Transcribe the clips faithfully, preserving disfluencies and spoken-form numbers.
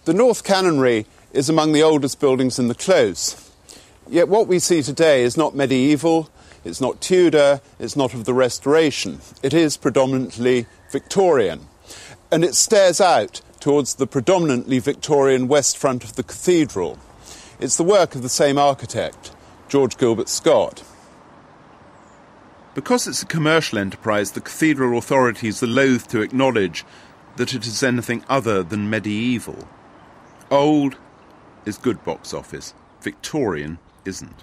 The North Canonry is among the oldest buildings in the Close. Yet what we see today is not medieval, it's not Tudor, it's not of the Restoration. It is predominantly Victorian. And it stares out towards the predominantly Victorian west front of the cathedral. It's the work of the same architect, George Gilbert Scott. Because it's a commercial enterprise, the cathedral authorities are loath to acknowledge that it is anything other than medieval. Old is good box office. Victorian isn't.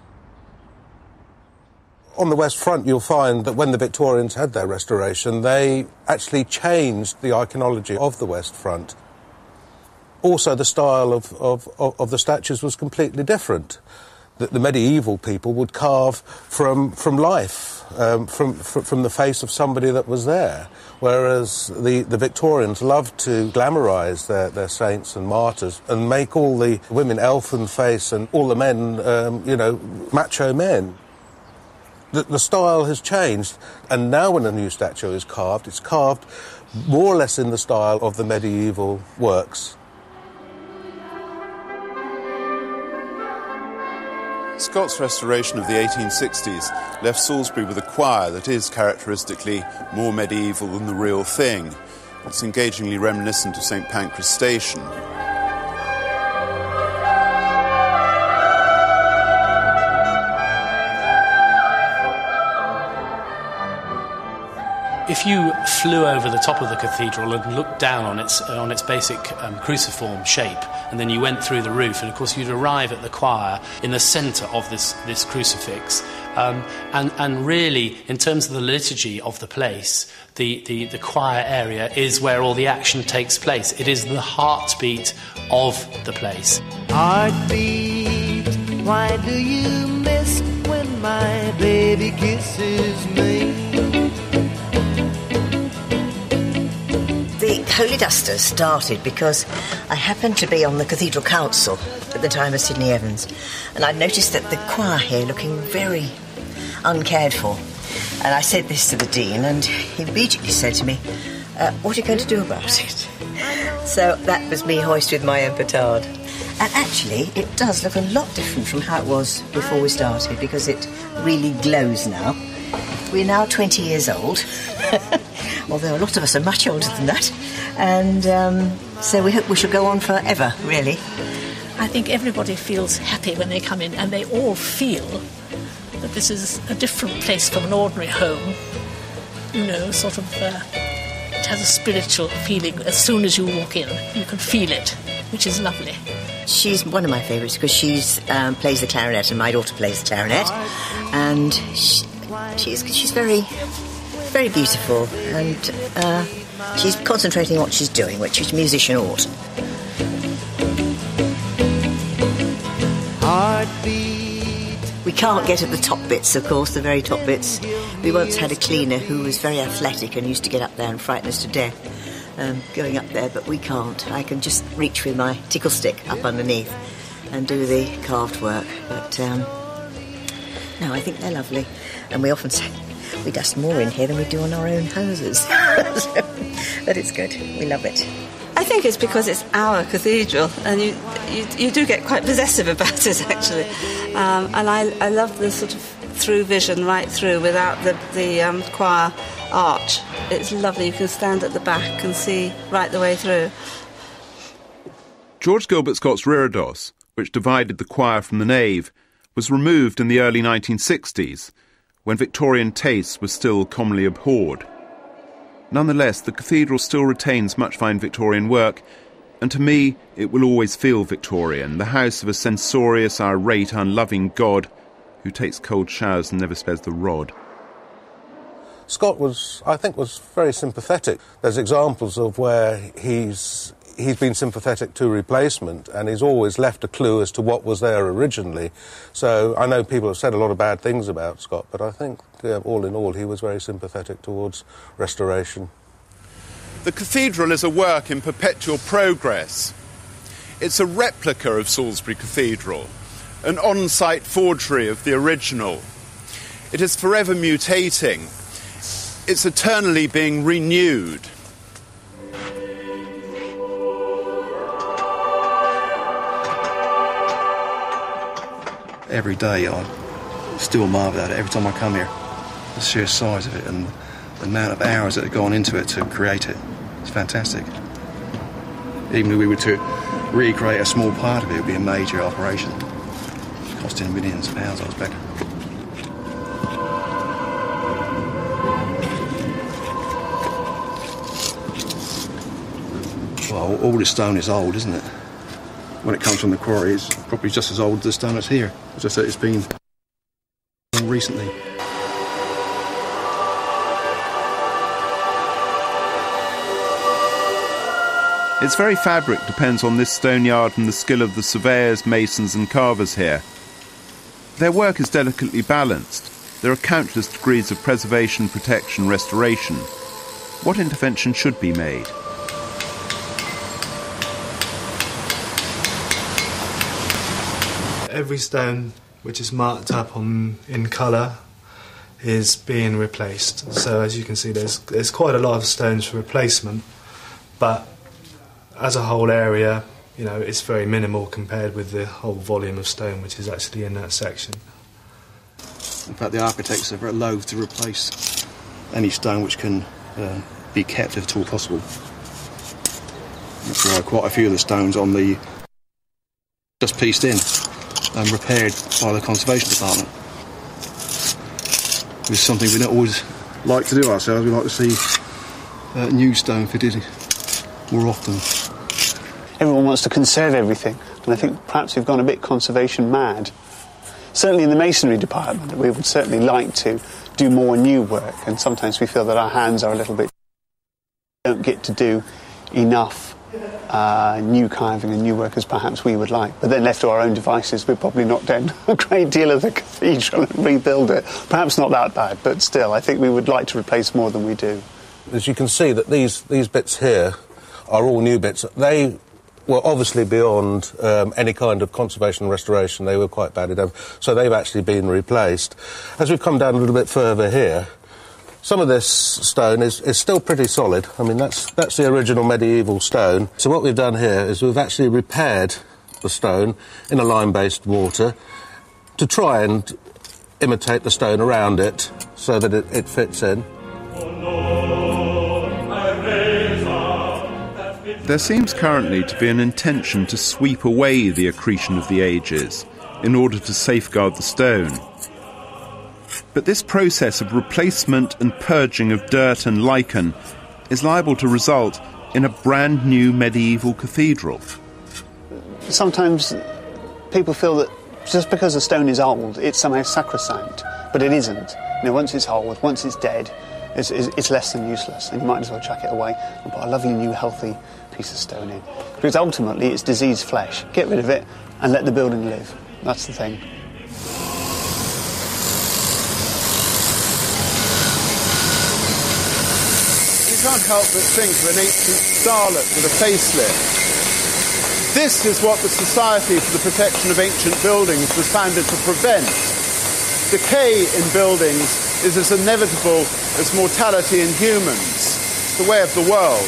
On the West Front, you'll find that when the Victorians had their restoration, they actually changed the iconology of the West Front. Also, the style of, of, of the statues was completely different. The, the medieval people would carve from, from life, um, from, from the face of somebody that was there, whereas the, the Victorians loved to glamorise their, their saints and martyrs and make all the women elfin face and all the men, um, you know, macho men. The, the style has changed, and now when a new statue is carved, it's carved more or less in the style of the medieval works. Scott's restoration of the eighteen sixties left Salisbury with a choir that is characteristically more medieval than the real thing. It's engagingly reminiscent of Saint Pancras Station. If you flew over the top of the cathedral and looked down on its on its basic um, cruciform shape, and then you went through the roof, and of course you'd arrive at the choir in the centre of this this crucifix. Um, and and really, in terms of the liturgy of the place, the, the the choir area is where all the action takes place. It is the heartbeat of the place. Heartbeat, why do you miss when my baby kisses me? The Holy Duster started because I happened to be on the Cathedral Council at the time of Sidney Evans, and I noticed that the choir here looking very uncared for. And I said this to the Dean, and he immediately said to me, uh, what are you going to do about it? So that was me hoisted my own petard. And actually, it does look a lot different from how it was before we started, because it really glows now. We're now twenty years old, although a lot of us are much older than that. And um, so we hope we shall go on forever, really. I think everybody feels happy when they come in, and they all feel that this is a different place from an ordinary home. You know, sort of, uh, it has a spiritual feeling. As soon as you walk in, you can feel it, which is lovely. She's one of my favourites because she um, plays the clarinet, and my daughter plays the clarinet. And she, she's, she's very, very beautiful, and uh, she's concentrating on what she's doing, which each musician ought. We can't get at the top bits, of course, the very top bits. We once had a cleaner who was very athletic and used to get up there and frighten us to death, um, going up there, but we can't. I can just reach with my tickle stick up underneath and do the carved work. But, um, no, I think they're lovely. And we often say we dust more in here than we do on our own houses. So, but it's good. We love it. I think it's because it's our cathedral, and you you, you do get quite possessive about it, actually. Um, and I, I love the sort of through vision right through without the, the um, choir arch. It's lovely. You can stand at the back and see right the way through. George Gilbert Scott's reredos, which divided the choir from the nave, was removed in the early nineteen sixties, when Victorian taste was still commonly abhorred. Nonetheless, the cathedral still retains much fine Victorian work, and to me it will always feel Victorian, the house of a censorious, irate, unloving God who takes cold showers and never spares the rod. Scott was, I think, was very sympathetic. There's examples of where he's he's been sympathetic to replacement, and he's always left a clue as to what was there originally. So I know people have said a lot of bad things about Scott, but I think, yeah, all in all, he was very sympathetic towards restoration. The cathedral is a work in perpetual progress. It's a replica of Salisbury Cathedral, an on-site forgery of the original. It is forever mutating. It's eternally being renewed. Every day I still marvel at it every time I come here. The sheer size of it and the amount of hours that have gone into it to create it. It's fantastic. Even if we were to recreate a small part of it, it would be a major operation. Costing millions of pounds, I expect. Well, all this stone is old, isn't it? When it comes from the quarry, it's probably just as old as the stone that's here. It's just that it's been recently. Its very fabric depends on this stone yard and the skill of the surveyors, masons and carvers here. Their work is delicately balanced. There are countless degrees of preservation, protection, restoration. What intervention should be made? Every stone which is marked up on in colour is being replaced. So as you can see, there's there's quite a lot of stones for replacement, but as a whole area, you know, it's very minimal compared with the whole volume of stone which is actually in that section. In fact, the architects are very loath to replace any stone which can uh, be kept if at all possible. That's why quite a few of the stones on the just pieced in and repaired by the Conservation Department. It's something we don't always like to do ourselves. We like to see uh, new stone fitted more often. Everyone wants to conserve everything, and I think perhaps we've gone a bit conservation mad. Certainly in the masonry department, we would certainly like to do more new work, and sometimes we feel that our hands are a little bit... don't get to do enough uh, new carving and new work as perhaps we would like. But then left to our own devices, we'd probably knock down a great deal of the cathedral and rebuild it. Perhaps not that bad, but still, I think we would like to replace more than we do. As you can see, that these, these bits here are all new bits. They were obviously beyond um, any kind of conservation and restoration. They were quite bad enough, so they've actually been replaced. As we've come down a little bit further here, some of this stone is, is still pretty solid. I mean, that's, that's the original medieval stone. So what we've done here is we've actually repaired the stone in a lime-based mortar to try and imitate the stone around it so that it, it fits in. There seems currently to be an intention to sweep away the accretion of the ages in order to safeguard the stone. But this process of replacement and purging of dirt and lichen is liable to result in a brand new medieval cathedral. Sometimes people feel that just because the stone is old, it's somehow sacrosanct, but it isn't. You know, once it's old, once it's dead, it's, it's less than useless, and you might as well chuck it away and put a lovely new healthy piece of stone in. Because ultimately it's diseased flesh. Get rid of it and let the building live. That's the thing. You can't help but think of an ancient starlet with a facelift. This is what the Society for the Protection of Ancient Buildings was founded to prevent. Decay in buildings is as inevitable as mortality in humans. It's the way of the world.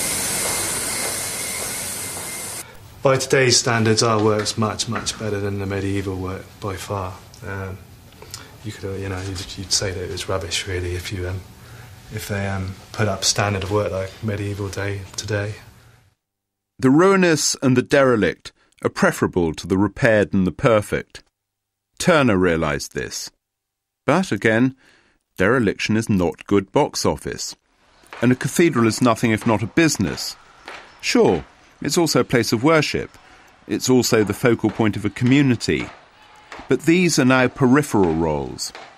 By today's standards, our work's much, much better than the medieval work, by far. Um, you could, you know, you'd, you'd say that it was rubbish, really, if you, um, if they um, put up standard of work like medieval day today. The ruinous and the derelict are preferable to the repaired and the perfect. Turner realised this. But, again, dereliction is not good box office. And a cathedral is nothing if not a business. Sure, it's also a place of worship. It's also the focal point of a community. But these are now peripheral roles.